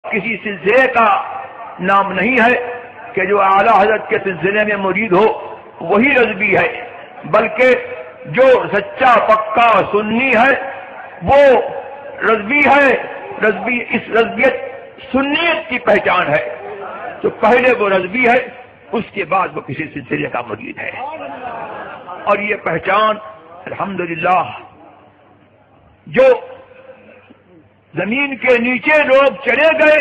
کسی سلسلے کا نام نہیں ہے کہ جو اعلیٰ حضرت کے سلسلے میں مرید ہو وہی رضوی ہے، بلکہ جو سچا پکا سنی ہے وہ رضوی ہے۔ اس رضویت سنیت کی پہچان ہے، تو پہلے وہ رضوی ہے، اس کے بعد وہ کسی سلسلے کا مرید ہے۔ اور یہ پہچان الحمدللہ جو زمین کے نیچے لوگ چلے گئے،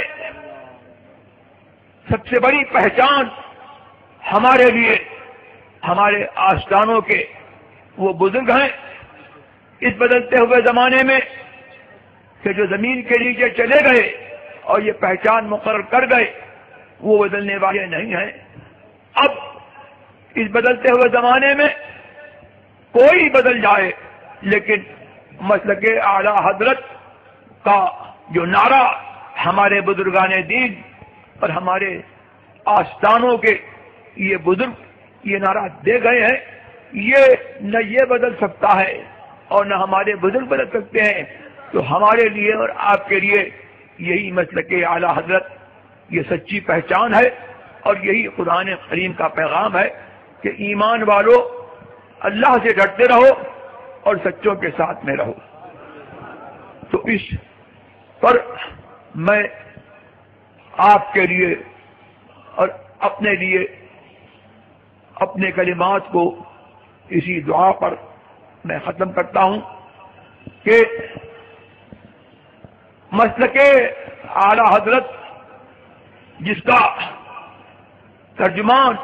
سب سے بڑی پہچان ہمارے لیے ہمارے آستانوں کے وہ بزرگ ہیں اس بدلتے ہوئے زمانے میں کہ جو زمین کے نیچے چلے گئے اور یہ پہچان مقرر کر گئے، وہ بدلنے والے نہیں ہیں۔ اب اس بدلتے ہوئے زمانے میں کوئی بدل جائے، لیکن مسلک اعلی حضرت کا جو نعرہ ہمارے بزرگان دین اور ہمارے آستانوں کے یہ بزرگ یہ نعرہ دے گئے ہیں، یہ نہ یہ بدل سکتا ہے اور نہ ہمارے بزرگ بدل سکتے ہیں۔ تو ہمارے لیے اور آپ کے لیے یہی مسلک اعلی حضرت یہ سچی پہچان ہے، اور یہی قرآن کریم کا پیغام ہے کہ ایمان والو اللہ سے ڈرتے رہو اور سچوں کے ساتھ میں رہو۔ تو اس پر میں آپ کے لیے اور اپنے لیے اپنے کلمات کو اسی دعا پر میں ختم کرتا ہوں کہ مسلک اعلی حضرت جس کا ترجمان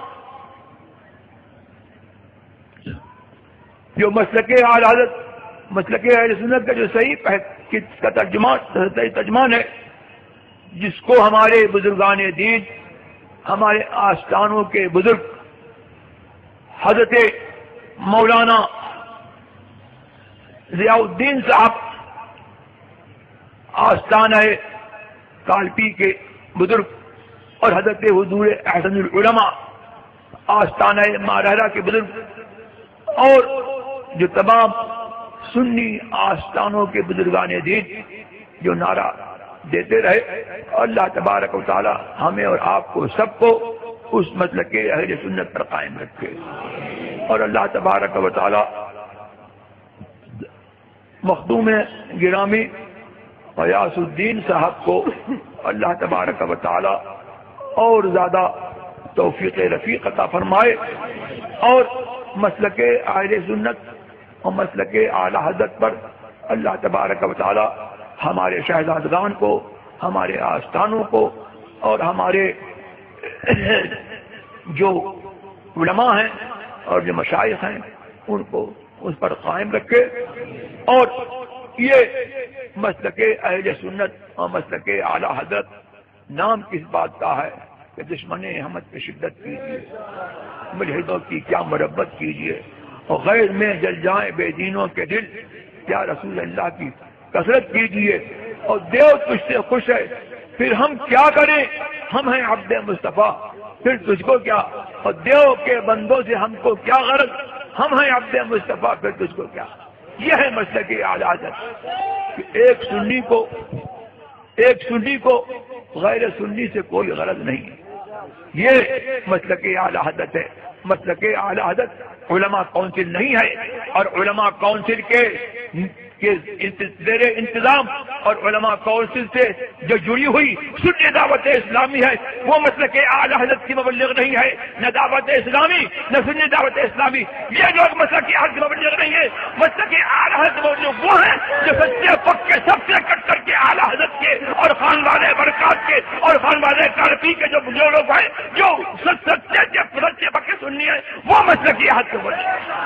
جو مسلک اعلی حضرت مسلک اہل سنت کا جو صحیح کا ترجمان ہے، جس کو ہمارے بزرگان دین ہمارے آستانوں کے بزرگ حضرت مولانا ضیاء الدین صاحب آستانہ کالپی کے بزرگ اور حضرت حضور احسن العلماء آستانہ مارہرہ کے بزرگ اور جو تمام سنی آستانوں کے بزرگان دین جو نعرہ دیتے رہے، اللہ تبارک و تعالی ہمیں اور آپ کو سب کو اس مسلک اہل سنت پر قائم رکھے، اور اللہ تبارک و تعالی مخدوم گرامی غیاث الدین صاحب کو اللہ تبارک و تعالی اور زیادہ توفیق رفیق عطا فرمائے، اور مسلک اہل سنت اور مسلک اعلی حضرت پر اللہ تبارک و تعالی ہمارے شہزادگان کو، ہمارے آستانوں کو اور ہمارے جو علماء ہیں اور جو مشائخ ہیں ان کو اس پر قائم رکھے۔ اور یہ مسلک اہل سنت اور مسلک اعلی حضرت نام کس بات کا ہے کہ دشمن احمد پہ شدت کیجیے، ملحدوں کی کیا مربت کیجیے، اور غیر میں جل جائیں بے دینوں کے دل، کیا رسول اللہ کی کثرت کیجیے، اور دیو تجھ سے خوش ہے، پھر ہم کیا کریں، ہم ہیں عبد مصطفیٰ، پھر تجھ کو کیا، اور دیو کے بندوں سے ہم کو کیا غرض، ہم ہیں عبد مصطفیٰ، پھر تجھ کو کیا۔ یہ ہے مسلک اعلی حضرت کہ ایک سنی کو غیر سنی سے کوئی غرض نہیں، یہ مسلک اعلی حضرت ہے۔ مسلک اعلی حضرت علماء کونسل نہیں ہے، اور علماء کونسل کے زیر انتظام اور علماء کونسل سے جو جڑی ہوئی سنی دعوت اسلامی ہے، وہ مسلک اعلی حضرت کی مبلغ نہیں ہے، نہ دعوت اسلامی نہ سنی دعوت اسلامی، یہ لوگ مسلک اعلی کی مبلغ نہیں ہے۔ مسلک اعلی حضرت مبلغ وہ ہیں جو سچے پکے سب سے کٹ کر کے اعلی حضرت کے اور خانوادہ برکات کے اور خانوادہ کارپی کے جو لوگ ہیں جو سچے پکے سنی ہیں، وہ مسلک اعلی حضرت مبلغ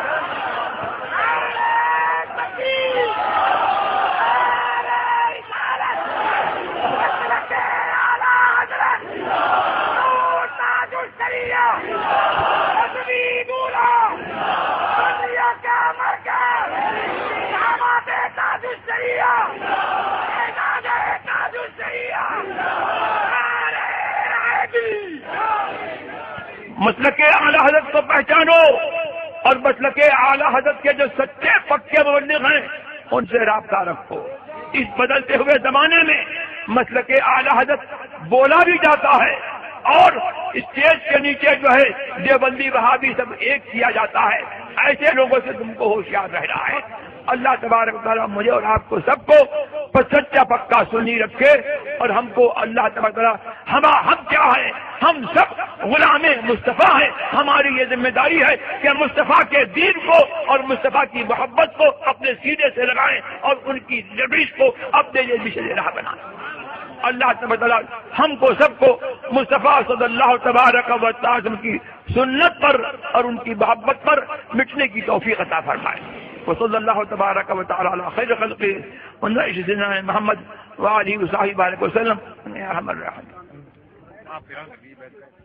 مسلک اعلی حضرت کو پہچانو، اور مسلک اعلی حضرت کے جو سچے پکے مبلغ ہیں ان سے رابطہ رکھو۔ اس بدلتے ہوئے زمانے میں مسلک اعلی حضرت بولا بھی جاتا ہے اور اسٹیج کے نیچے جو ہے دیوبندی وہابی سب ایک کیا جاتا ہے. ایسے لوگوں سے تم کو ہوشیار رہنا ہے. اللہ تبارک و تعالیٰ مجھے اور آپ کو سب کو سچا پکا سنی رکھے اور ہم کو اللہ تبارک و تعالیٰ ہم کیا ہے؟ ہم سب غلام مصطفیٰ ہیں. ہماری یہ ذمہ داری ہے کہ ہم مصطفیٰ کے دین کو اور مصطفیٰ کی محبت کو اپنے سینے سے لگائیں اور ان کی نبیش کو اپنے لیے مشعل راہ بنائیں. اللہ تبارک و تعالیٰ ہم کو سب کو مصطفیٰ صلی اللہ تبارک و تعالی کی سنت پر اور ان کی محبت پر مٹنے کی توفیق عطا فرمائے. وصلی اللہ تبارک و تعالی علی خیر خلقہ سیدنا محمد وآلہ وصحبہ وسلم.